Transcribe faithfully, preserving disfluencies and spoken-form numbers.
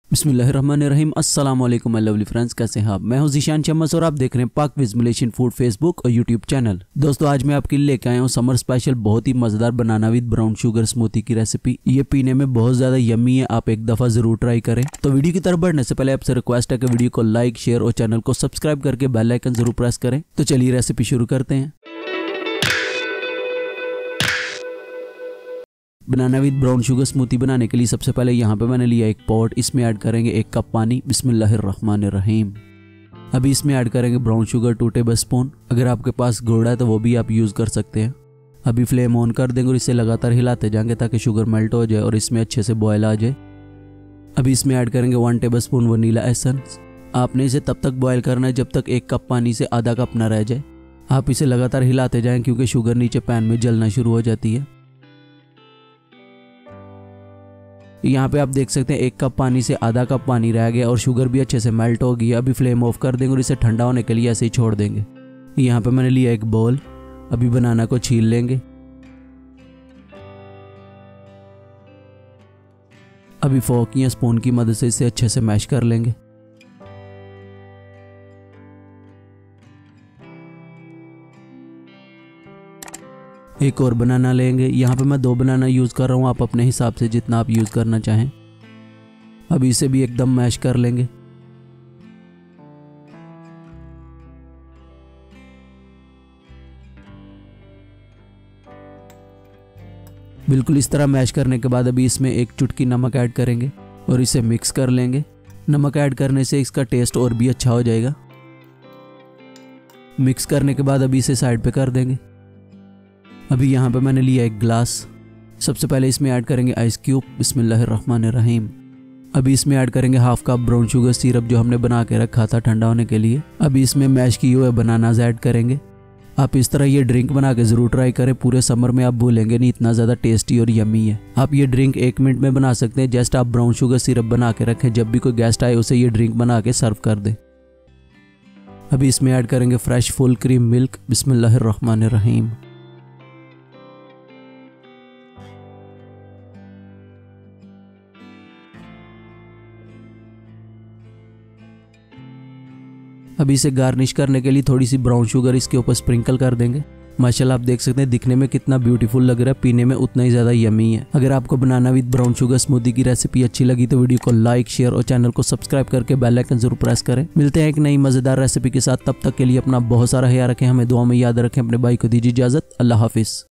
बिस्मिल्लाहिर्रहमानिर्रहीम। अस्सलाम वालेकुम माय लवली फ्रेंड्स, कैसे हैं आप? मैं हूं ज़ीशान चम्मस और आप देख रहे हैं पाक विज़ मलेशियन फूड फेसबुक और यूट्यूब चैनल। दोस्तों आज मैं आपके लिए लेके आया हूं समर स्पेशल बहुत ही मजेदार banana with brown sugar smoothie की रेसिपी। ये पीने में बहुत ज्यादा यम्मी है, आप एक दफा जरूर ट्राई करें। तो वीडियो की तरफ बढ़ने से पहले आपसे रिक्वेस्ट है कि वीडियो को लाइक शेयर और चैनल को सब्सक्राइब करके बेल आइकन जरूर प्रेस करें। तो चलिए रेसिपी शुरू करते हैं। Banana with brown sugar smoothie बनाने के लिए सबसे पहले यहाँ पे मैंने लिया एक पॉट, इसमें ऐड करेंगे एक कप पानी। बिस्मिल्लाहिर्रहमानिर्रहीम। अभी इसमें ऐड करेंगे brown sugar two tablespoon. अगर आपके पास गुड़ है तो वो भी आप यूज़ कर सकते हैं। अभी फ्लेम ऑन कर देंगे और इसे लगातार हिलाते जाएंगे ताकि शुगर मेल्ट हो जाए और इसमें अच्छे से बॉयल आ जाए। अभी इसमें ऐड करेंगे one tablespoon vanilla essence. आपने इसे तब तक बॉयल करना है जब तक एक कप पानी से आधा कप ना रह जाए। आप इसे लगातार हिलाते जाएं क्योंकि शुगर नीचे पैन में जलना शुरू हो जाती है। यहाँ पे आप देख सकते हैं एक कप पानी से आधा कप पानी रह गया और शुगर भी अच्छे से मेल्ट हो गई। अभी फ्लेम ऑफ कर देंगे और इसे ठंडा होने के लिए ऐसे ही छोड़ देंगे। यहाँ पे मैंने लिया एक बोल, अभी बनाना को छील लेंगे। अभी फोर्क या स्पून की मदद से इसे अच्छे से मैश कर लेंगे। एक और बनाना लेंगे। यहाँ पे मैं दो बनाना यूज़ कर रहा हूँ, आप अपने हिसाब से जितना आप यूज़ करना चाहें। अभी इसे भी एकदम मैश कर लेंगे। बिल्कुल इस तरह मैश करने के बाद अभी इसमें एक चुटकी नमक ऐड करेंगे और इसे मिक्स कर लेंगे। नमक ऐड करने से इसका टेस्ट और भी अच्छा हो जाएगा। मिक्स करने के बाद अभी इसे साइड पे कर देंगे। अभी यहाँ पे मैंने लिया एक ग्लास। सबसे पहले इसमें ऐड करेंगे आइस क्यूब। बिस्मिल्लाहिर्रहमानिर्रहीम। अभी इसमें ऐड करेंगे half cup brown sugar syrup जो हमने बना के रखा था ठंडा होने के लिए। अभी इसमें मैश किए हुए बनानाज ऐड करेंगे। आप इस तरह ये ड्रिंक बना के ज़रूर ट्राई करें, पूरे समर में आप भूलेंगे नहीं, इतना ज़्यादा टेस्टी और यम्मी है। आप ये ड्रिंक एक मिनट में बना सकते हैं। जस्ट आप ब्राउन शुगर सिरप बना के रखें, जब भी कोई गेस्ट आए उसे ये ड्रिंक बना के सर्व कर दें। अभी इसमें ऐड करेंगे फ्रेश फुल क्रीम मिल्क। बिस्मिल्लाहिर्रहमानिर्रहीम। अभी इसे गार्निश करने के लिए थोड़ी सी ब्राउन शुगर इसके ऊपर स्प्रिंकल कर देंगे। माशाल्लाह आप देख सकते हैं दिखने में कितना ब्यूटीफुल लग रहा है, पीने में उतना ही ज़्यादा यमी है। अगर आपको banana with brown sugar smoothie की रेसिपी अच्छी लगी तो वीडियो को लाइक शेयर और चैनल को सब्सक्राइब करके बेल आइकन जरूर प्रेस करें। मिलते हैं एक नई मज़ेदार रेसिपी के साथ, तब तक के लिए अपना बहुत सारा ख्याल रखें, हमें दुआ में याद रखें। अपने भाई को दीजिए इजाज़त। अल्लाह हाफिज़।